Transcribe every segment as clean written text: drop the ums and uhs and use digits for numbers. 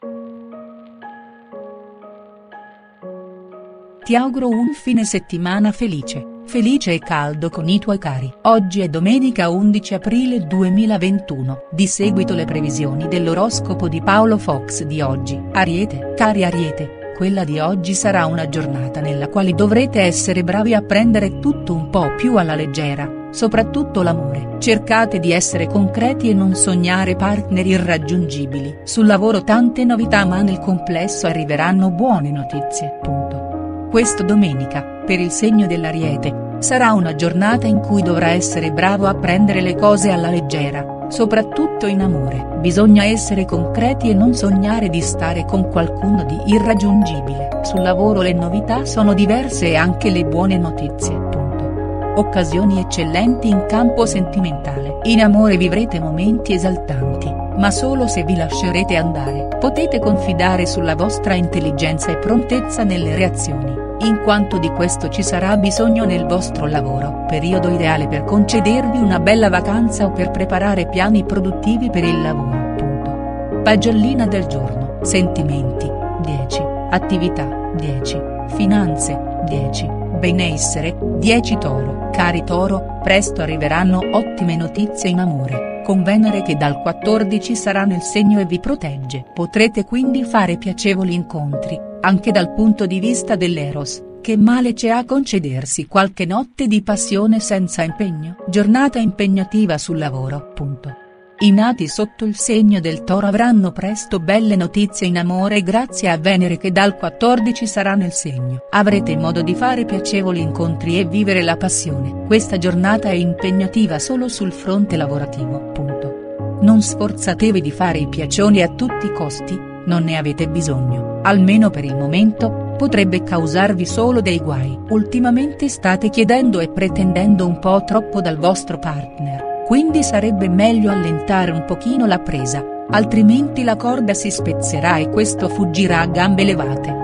Ti auguro un fine settimana felice e caldo con i tuoi cari. Oggi è domenica 11 aprile 2021. Di seguito le previsioni dell'oroscopo di Paolo Fox di oggi. Ariete. Cari Ariete, quella di oggi sarà una giornata nella quale dovrete essere bravi a prendere tutto un po' più alla leggera, soprattutto l'amore. Cercate di essere concreti e non sognare partner irraggiungibili. Sul lavoro tante novità, ma nel complesso arriveranno buone notizie. Questo domenica, per il segno dell'Ariete, sarà una giornata in cui dovrà essere bravo a prendere le cose alla leggera, soprattutto in amore. Bisogna essere concreti e non sognare di stare con qualcuno di irraggiungibile. Sul lavoro le novità sono diverse e anche le buone notizie. Occasioni eccellenti in campo sentimentale. In amore vivrete momenti esaltanti, ma solo se vi lascerete andare. Potete confidare sulla vostra intelligenza e prontezza nelle reazioni, in quanto di questo ci sarà bisogno nel vostro lavoro. Periodo ideale per concedervi una bella vacanza o per preparare piani produttivi per il lavoro. Pagellina del giorno. Sentimenti, 10, attività, 10, finanze, 10, benessere, 10 Toro. Cari Toro, presto arriveranno ottime notizie in amore, con Venere che dal 14 sarà nel segno e vi protegge. Potrete quindi fare piacevoli incontri, anche dal punto di vista dell'eros, che male c'è a concedersi qualche notte di passione senza impegno. Giornata impegnativa sul lavoro. I nati sotto il segno del Toro avranno presto belle notizie in amore grazie a Venere che dal 14 sarà nel segno. Avrete modo di fare piacevoli incontri e vivere la passione. Questa giornata è impegnativa solo sul fronte lavorativo. Non sforzatevi di fare i piacioni a tutti i costi, non ne avete bisogno, almeno per il momento, potrebbe causarvi solo dei guai. Ultimamente state chiedendo e pretendendo un po' troppo dal vostro partner. Quindi sarebbe meglio allentare un pochino la presa, altrimenti la corda si spezzerà e questo fuggirà a gambe levate.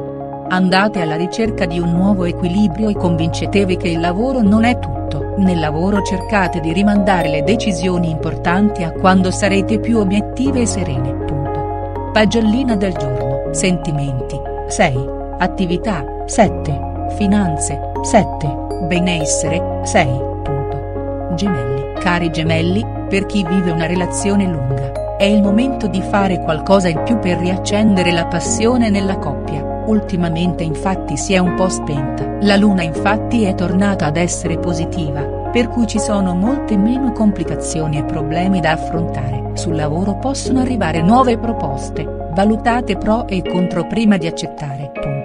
Andate alla ricerca di un nuovo equilibrio e convincetevi che il lavoro non è tutto. Nel lavoro cercate di rimandare le decisioni importanti a quando sarete più obiettive e serene. Pagellina del giorno. Sentimenti, 6, attività, 7, finanze, 7, benessere, 6. Gemelli. Cari Gemelli, per chi vive una relazione lunga, è il momento di fare qualcosa in più per riaccendere la passione nella coppia. Ultimamente infatti si è un po' spenta. La luna infatti è tornata ad essere positiva, per cui ci sono molte meno complicazioni e problemi da affrontare. Sul lavoro possono arrivare nuove proposte, valutate pro e contro prima di accettare.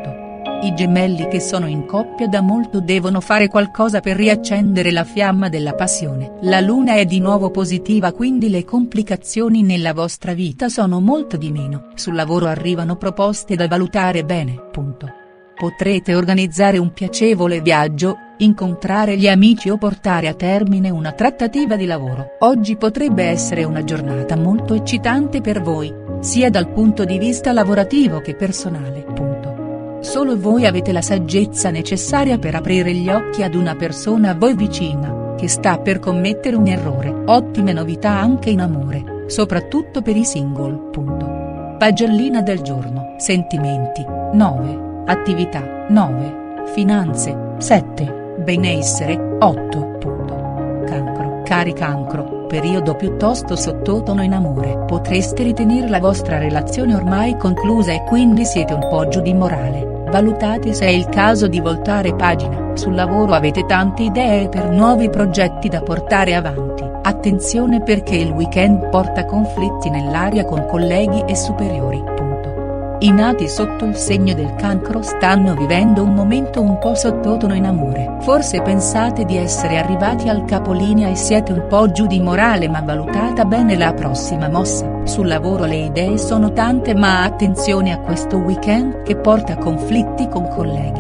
I gemelli che sono in coppia da molto devono fare qualcosa per riaccendere la fiamma della passione. La luna è di nuovo positiva, quindi le complicazioni nella vostra vita sono molto di meno. Sul lavoro arrivano proposte da valutare bene. Potrete organizzare un piacevole viaggio, incontrare gli amici o portare a termine una trattativa di lavoro. Oggi potrebbe essere una giornata molto eccitante per voi, sia dal punto di vista lavorativo che personale. Solo voi avete la saggezza necessaria per aprire gli occhi ad una persona a voi vicina, che sta per commettere un errore. Ottime novità anche in amore, soprattutto per i single. Pagellina del giorno. Sentimenti, 9, attività, 9, finanze, 7, benessere, 8. Cancro. Cari Cancro, periodo piuttosto sottotono in amore. Potreste ritenere la vostra relazione ormai conclusa e quindi siete un po' giù di morale. Valutate se è il caso di voltare pagina. Sul lavoro avete tante idee per nuovi progetti da portare avanti. Attenzione perché il weekend porta conflitti nell'aria con colleghi e superiori. I nati sotto il segno del Cancro stanno vivendo un momento un po' sottotono in amore. Forse pensate di essere arrivati al capolinea e siete un po' giù di morale, ma valutata bene la prossima mossa. Sul lavoro le idee sono tante, ma attenzione a questo weekend che porta conflitti con colleghi.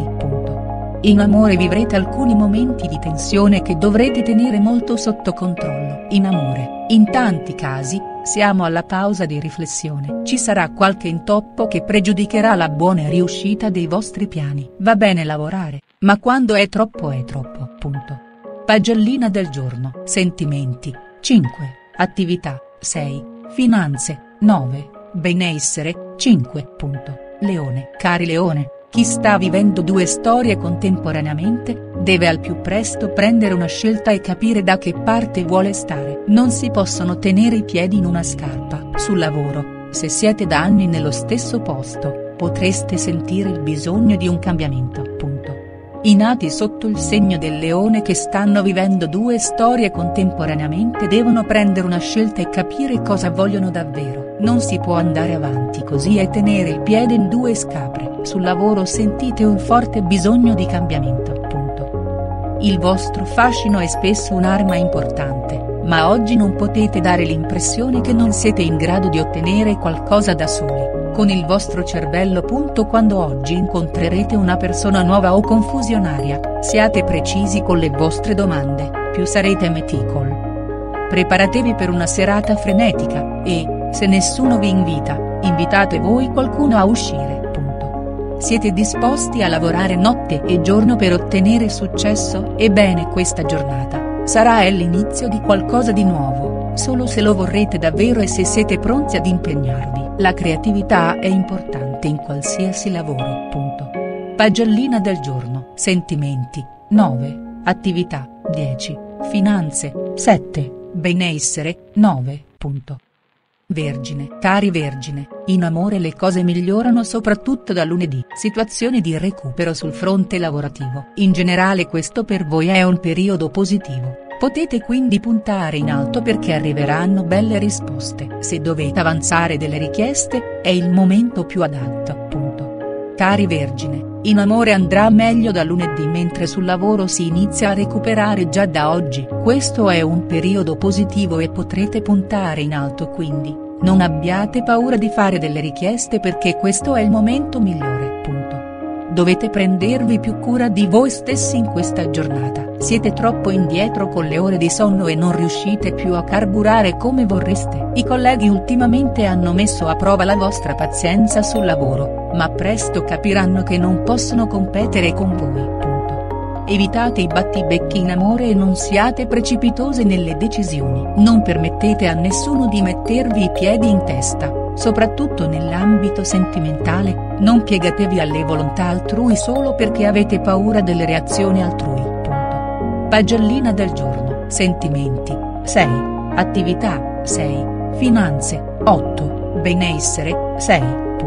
In amore vivrete alcuni momenti di tensione che dovrete tenere molto sotto controllo. In amore, in tanti casi, siamo alla pausa di riflessione. Ci sarà qualche intoppo che pregiudicherà la buona riuscita dei vostri piani. Va bene lavorare, ma quando è troppo è troppo. Pagellina del giorno. Sentimenti, 5, attività, 6, finanze, 9, benessere, 5. Leone. Cari Leone, chi sta vivendo due storie contemporaneamente, deve al più presto prendere una scelta e capire da che parte vuole stare. Non si possono tenere i piedi in una scarpa. Sul lavoro, se siete da anni nello stesso posto, potreste sentire il bisogno di un cambiamento. I nati sotto il segno del leone che stanno vivendo due storie contemporaneamente devono prendere una scelta e capire cosa vogliono davvero. Non si può andare avanti così e tenere il piede in due scapre. Sul lavoro sentite un forte bisogno di cambiamento. Il vostro fascino è spesso un'arma importante, ma oggi non potete dare l'impressione che non siete in grado di ottenere qualcosa da soli. Con il vostro cervello. Quando oggi incontrerete una persona nuova o confusionaria, siate precisi con le vostre domande, più sarete meticol. Preparatevi per una serata frenetica, e, se nessuno vi invita, invitate voi qualcuno a uscire. Siete disposti a lavorare notte e giorno per ottenere successo? Ebbene, questa giornata sarà l'inizio di qualcosa di nuovo, solo se lo vorrete davvero e se siete pronti ad impegnarvi. La creatività è importante in qualsiasi lavoro. Pagellina del giorno. Sentimenti, 9, attività, 10, finanze, 7, benessere, 9. Vergine. Cari Vergine, in amore le cose migliorano soprattutto da lunedì. Situazioni di recupero sul fronte lavorativo. In generale questo per voi è un periodo positivo. Potete quindi puntare in alto perché arriveranno belle risposte. Se dovete avanzare delle richieste, è il momento più adatto. Cari Vergine, in amore andrà meglio da lunedì mentre sul lavoro si inizia a recuperare già da oggi. Questo è un periodo positivo e potrete puntare in alto quindi, non abbiate paura di fare delle richieste perché questo è il momento migliore. Dovete prendervi più cura di voi stessi in questa giornata. Siete troppo indietro con le ore di sonno e non riuscite più a carburare come vorreste. I colleghi ultimamente hanno messo a prova la vostra pazienza sul lavoro, ma presto capiranno che non possono competere con voi. Evitate i battibecchi in amore e non siate precipitose nelle decisioni. Non permettete a nessuno di mettervi i piedi in testa. Soprattutto nell'ambito sentimentale, non piegatevi alle volontà altrui solo perché avete paura delle reazioni altrui. Pagellina del giorno. Sentimenti, 6, attività, 6, finanze, 8, benessere, 6.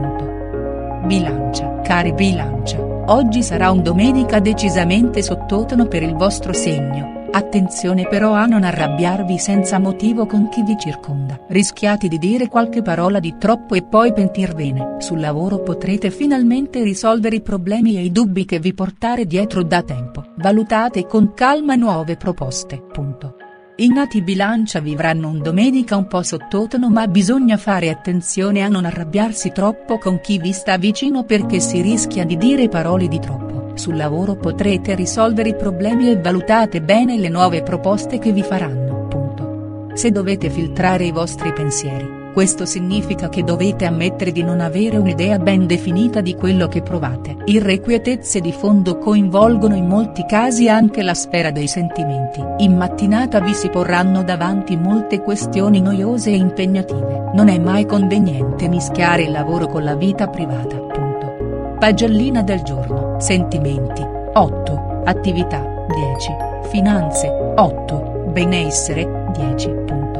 Bilancia. Cari Bilancia, oggi sarà un domenica decisamente sottotono per il vostro segno. Attenzione però a non arrabbiarvi senza motivo con chi vi circonda. Rischiate di dire qualche parola di troppo e poi pentirvene. Sul lavoro potrete finalmente risolvere i problemi e i dubbi che vi portate dietro da tempo. Valutate con calma nuove proposte. I nati Bilancia vivranno un domenica un po' sottotono ma bisogna fare attenzione a non arrabbiarsi troppo con chi vi sta vicino perché si rischia di dire parole di troppo. Sul lavoro potrete risolvere i problemi e valutate bene le nuove proposte che vi faranno. Se dovete filtrare i vostri pensieri, questo significa che dovete ammettere di non avere un'idea ben definita di quello che provate. Irrequietezze di fondo coinvolgono in molti casi anche la sfera dei sentimenti. In mattinata vi si porranno davanti molte questioni noiose e impegnative. Non è mai conveniente mischiare il lavoro con la vita privata. Pagellina del giorno. Sentimenti, 8, attività, 10, finanze, 8, benessere, 10.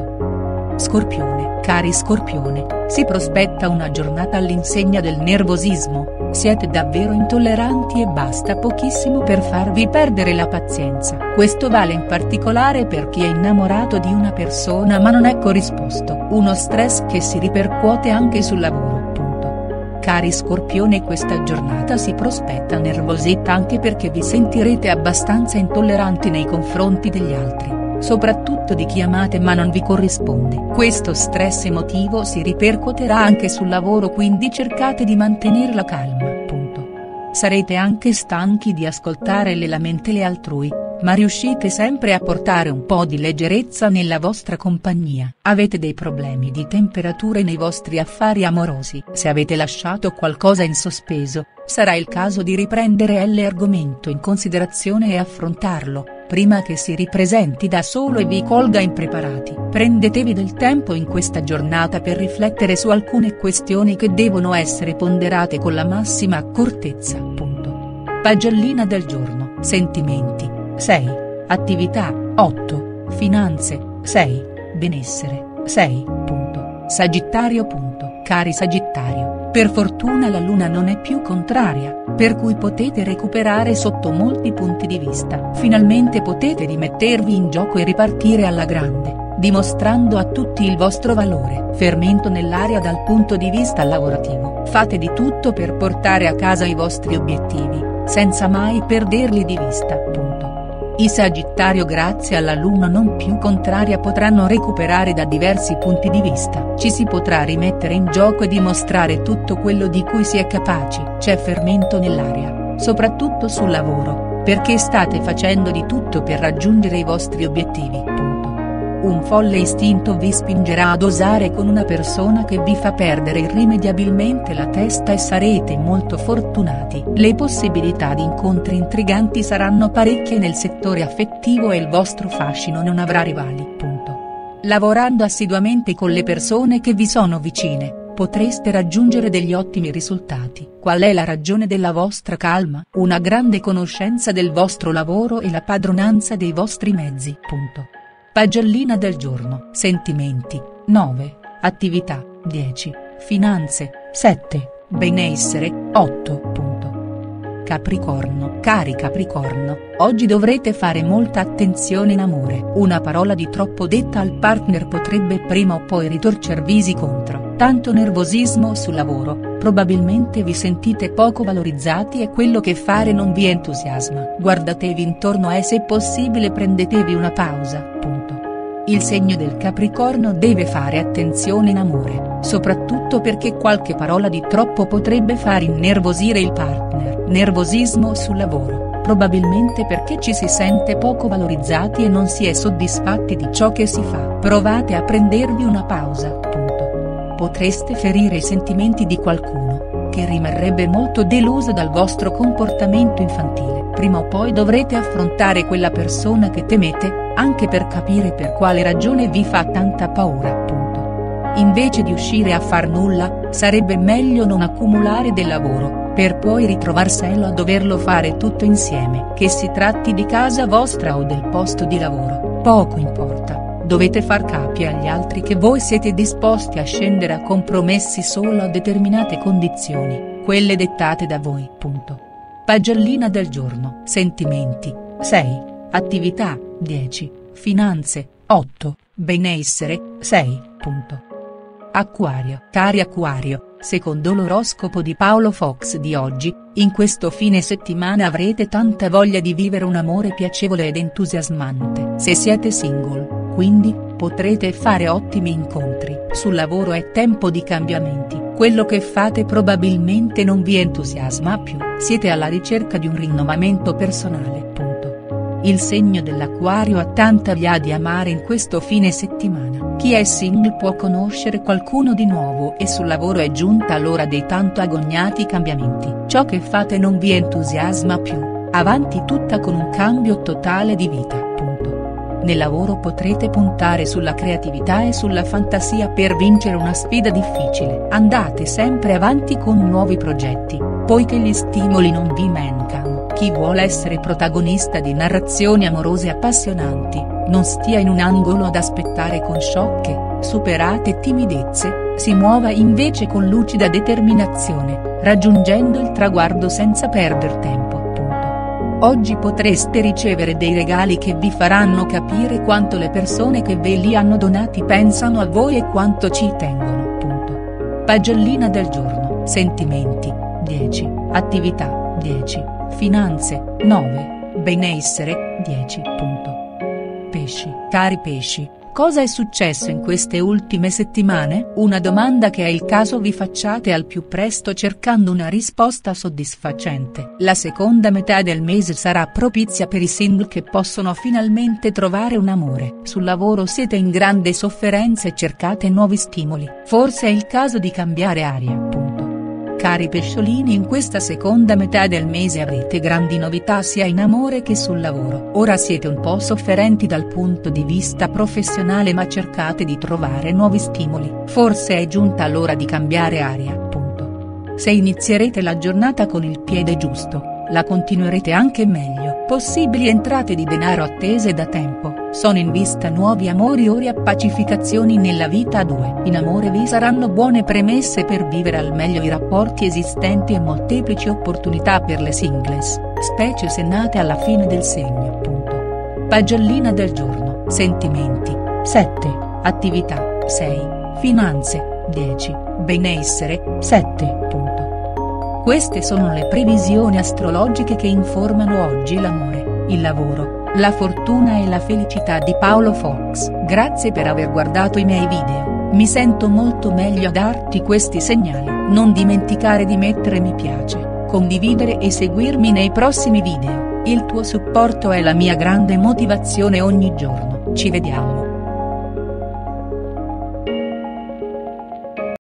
Scorpione. Cari Scorpione, si prospetta una giornata all'insegna del nervosismo, siete davvero intolleranti e basta pochissimo per farvi perdere la pazienza. Questo vale in particolare per chi è innamorato di una persona ma non è corrisposto, uno stress che si ripercuote anche sul lavoro. Cari Scorpione, questa giornata si prospetta nervosetta anche perché vi sentirete abbastanza intolleranti nei confronti degli altri, soprattutto di chi amate ma non vi corrisponde. Questo stress emotivo si ripercuoterà anche sul lavoro quindi cercate di mantenere la calma. Sarete anche stanchi di ascoltare le lamentele altrui, ma riuscite sempre a portare un po' di leggerezza nella vostra compagnia. Avete dei problemi di temperatura nei vostri affari amorosi. Se avete lasciato qualcosa in sospeso, sarà il caso di riprendere l'argomento in considerazione e affrontarlo, prima che si ripresenti da solo e vi colga impreparati. Prendetevi del tempo in questa giornata per riflettere su alcune questioni che devono essere ponderate con la massima accortezza. Pagellina del giorno. Sentimenti, 6. Attività, 8. Finanze, 6. Benessere, 6. Sagittario. Cari Sagittario, per fortuna la luna non è più contraria, per cui potete recuperare sotto molti punti di vista. Finalmente potete rimettervi in gioco e ripartire alla grande, dimostrando a tutti il vostro valore. Fermento nell'aria dal punto di vista lavorativo. Fate di tutto per portare a casa i vostri obiettivi, senza mai perderli di vista. I Sagittario grazie alla luna non più contraria potranno recuperare da diversi punti di vista. Ci si potrà rimettere in gioco e dimostrare tutto quello di cui si è capaci. C'è fermento nell'aria, soprattutto sul lavoro, perché state facendo di tutto per raggiungere i vostri obiettivi. Un folle istinto vi spingerà ad osare con una persona che vi fa perdere irrimediabilmente la testa e sarete molto fortunati. Le possibilità di incontri intriganti saranno parecchie nel settore affettivo e il vostro fascino non avrà rivali. Lavorando assiduamente con le persone che vi sono vicine, potreste raggiungere degli ottimi risultati. Qual è la ragione della vostra calma? Una grande conoscenza del vostro lavoro e la padronanza dei vostri mezzi. Pagellina del giorno. Sentimenti, 9. Attività, 10. Finanze, 7. Benessere, 8. Capricorno. Cari Capricorno, oggi dovrete fare molta attenzione in amore. Una parola di troppo detta al partner potrebbe prima o poi ritorcervisi contro. Tanto nervosismo sul lavoro, probabilmente vi sentite poco valorizzati e quello che fare non vi entusiasma. Guardatevi intorno e se possibile prendetevi una pausa. Il segno del Capricorno deve fare attenzione in amore, soprattutto perché qualche parola di troppo potrebbe far innervosire il partner. Nervosismo sul lavoro, probabilmente perché ci si sente poco valorizzati e non si è soddisfatti di ciò che si fa. Provate a prendervi una pausa. Potreste ferire i sentimenti di qualcuno, che rimarrebbe molto deluso dal vostro comportamento infantile. Prima o poi dovrete affrontare quella persona che temete, anche per capire per quale ragione vi fa tanta paura. Invece di uscire a far nulla, sarebbe meglio non accumulare del lavoro, per poi ritrovarselo a doverlo fare tutto insieme. Che si tratti di casa vostra o del posto di lavoro, poco importa, dovete far capire agli altri che voi siete disposti a scendere a compromessi solo a determinate condizioni, quelle dettate da voi. Pagellina del giorno. Sentimenti, 6. Attività, 10. Finanze, 8. Benessere, 6. Acquario. Cari Acquario, secondo l'oroscopo di Paolo Fox di oggi, in questo fine settimana avrete tanta voglia di vivere un amore piacevole ed entusiasmante. Se siete single, quindi, potrete fare ottimi incontri. Sul lavoro è tempo di cambiamenti, quello che fate probabilmente non vi entusiasma più, siete alla ricerca di un rinnovamento personale. Il segno dell'Acquario ha tanta voglia di amare in questo fine settimana. Chi è single può conoscere qualcuno di nuovo e sul lavoro è giunta l'ora dei tanto agognati cambiamenti. Ciò che fate non vi entusiasma più, avanti tutta con un cambio totale di vita. Nel lavoro potrete puntare sulla creatività e sulla fantasia per vincere una sfida difficile. Andate sempre avanti con nuovi progetti, poiché gli stimoli non vi mancano. Chi vuole essere protagonista di narrazioni amorose appassionanti, non stia in un angolo ad aspettare con sciocche, superate timidezze, si muova invece con lucida determinazione, raggiungendo il traguardo senza perder tempo. Oggi potreste ricevere dei regali che vi faranno capire quanto le persone che ve li hanno donati pensano a voi e quanto ci tengono. Pagellina del giorno. Sentimenti, 10. Attività, 10. Finanze, 9. Benessere, 10. Pesci. Cari pesci, Cosa è successo in queste ultime settimane? Una domanda che è il caso vi facciate al più presto cercando una risposta soddisfacente. La seconda metà del mese sarà propizia per i single che possono finalmente trovare un amore. Sul lavoro siete in grande sofferenza e cercate nuovi stimoli. Forse è il caso di cambiare aria. Cari pesciolini, in questa seconda metà del mese avrete grandi novità sia in amore che sul lavoro. Ora siete un po' sofferenti dal punto di vista professionale ma cercate di trovare nuovi stimoli. Forse è giunta l'ora di cambiare aria. Se inizierete la giornata con il piede giusto, la continuerete anche meglio. Possibili entrate di denaro attese da tempo. Sono in vista nuovi amori o riappacificazioni nella vita a due. In amore vi saranno buone premesse per vivere al meglio i rapporti esistenti e molteplici opportunità per le singles, specie se nate alla fine del segno. Pagellina del giorno. Sentimenti 7, attività 6, finanze 10, benessere 7. Queste sono le previsioni astrologiche che informano oggi l'amore, il lavoro, la fortuna e la felicità di Paolo Fox. Grazie per aver guardato i miei video, mi sento molto meglio a darti questi segnali. Non dimenticare di mettere mi piace, condividere e seguirmi nei prossimi video, il tuo supporto è la mia grande motivazione ogni giorno. Ci vediamo.